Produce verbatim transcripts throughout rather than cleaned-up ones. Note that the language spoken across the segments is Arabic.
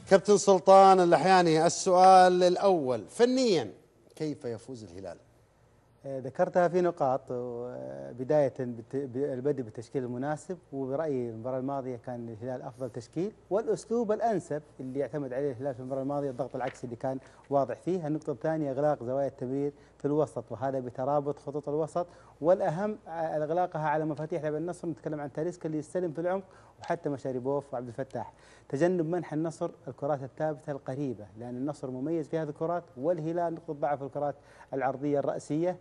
كابتن سلطان اللحياني، السؤال الأول فنيا كيف يفوز الهلال؟ ذكرتها في نقاط. بداية البدء بالتشكيل المناسب، وبرأيي المباراة الماضية كان الهلال أفضل تشكيل، والأسلوب الأنسب اللي يعتمد عليه الهلال في المباراة الماضية الضغط العكسي اللي كان واضح فيه. النقطة الثانية إغلاق زوايا التمرير في الوسط، وهذا بترابط خطوط الوسط، والأهم إغلاقها على مفاتيح لعب النصر. نتكلم عن تاليسكا اللي يستلم في العمق، وحتى مشاريبوف وعبد الفتاح. تجنب منح النصر الكرات الثابتة القريبة، لأن النصر مميز في هذه الكرات، والهلال نقطة ضعف الكرات العرضية الرأسية،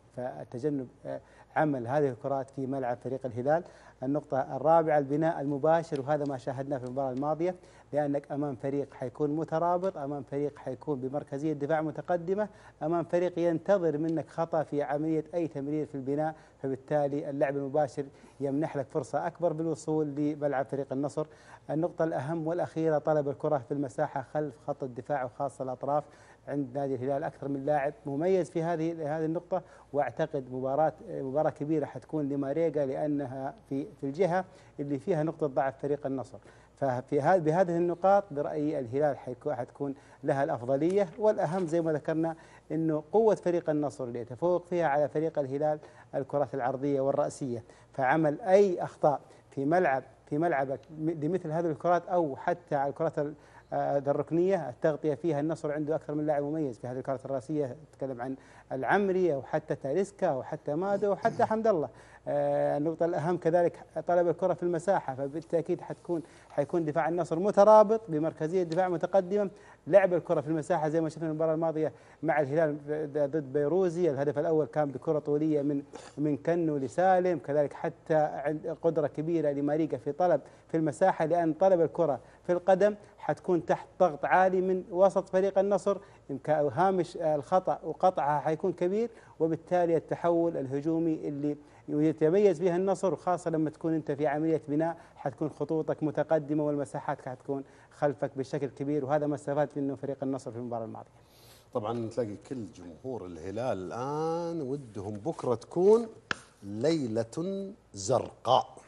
فتجنب عمل هذه الكرات في ملعب فريق الهلال. النقطة الرابعة البناء المباشر، وهذا ما شاهدناه في المباراة الماضية، لأنك أمام فريق حيكون مترابط، أمام فريق حيكون بمركزية دفاع متقدمة، أمام فريق ينتظر منك خطأ في عملية أي تمرير في البناء، فبالتالي اللعب المباشر يمنح لك فرصة أكبر بالوصول لملعب فريق النصر. النقطة الأهم والأخيرة طلب الكرة في المساحة خلف خط الدفاع وخاصة الأطراف. عند نادي الهلال أكثر من لاعب مميز في هذه هذه النقطة، وأعتقد مباراة مباراة كبيرة حتكون لماريجا، لأنها في في الجهة اللي فيها نقطة ضعف فريق النصر. ففي هذه بهذه النقاط برأيي الهلال حتكون لها الأفضلية، والأهم زي ما ذكرنا إنه قوة فريق النصر اللي يتفوق فيها على فريق الهلال الكرات العرضية والرأسية، فعمل أي أخطاء في ملعب في ملعبك لمثل هذه الكرات، أو حتى على الكرات الركنية التغطية فيها النصر عنده أكثر من لاعب مميز في هذه الكرات الرأسية. تتكلم عن العمري أو حتى تاليسكا أو حتى مادو أو حتى حمد الله. آه النقطة الأهم كذلك طلب الكرة في المساحة، فبالتأكيد حتكون حيكون دفاع النصر مترابط بمركزية دفاع متقدمة. لعب الكرة في المساحة زي ما شفنا المباراة الماضية مع الهلال ضد بيروزي، الهدف الأول كان بكرة طولية من من كنو لسالم، كذلك حتى عند قدرة كبيرة لماريجا في طلب في المساحة، لأن طلب الكرة في القدم حتكون تحت ضغط عالي من وسط فريق النصر، هامش الخطأ وقطعها حيكون كبير، وبالتالي التحول الهجومي اللي يتميز بها النصر، وخاصة لما تكون أنت في عملية بناء حتكون خطوطك متقدمة والمساحات حتكون خلفك بشكل كبير، وهذا ما استفاد منه فريق النصر في المباراة الماضية. طبعا تلاقي كل جمهور الهلال الآن ودهم بكرة تكون ليلة زرقاء.